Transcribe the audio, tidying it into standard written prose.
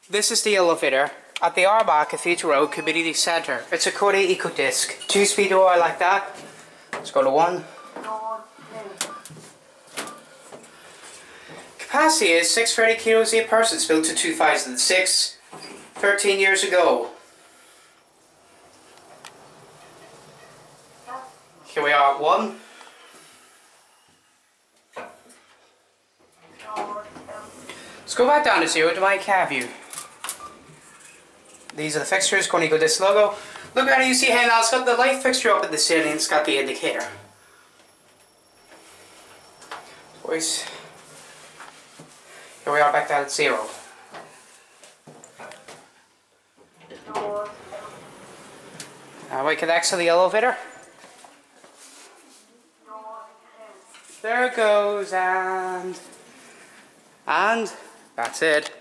This is the elevator at the Armagh Cathedral Community Centre. It's a Kone EcoDisc. 2-speed door like that. Let's go to 1. Capacity is 630 kilos, 8 persons, built to 2006, 13 years ago. Here we are at 1. Let's go back down to 0 to my cab view. These are the fixtures, Kone EcoDisc logo. Look at it, you see how now it's got the light fixture up at the ceiling, it's got the indicator. Boys, here we are back down at 0. Now we can exit the elevator. There it goes, and that's it.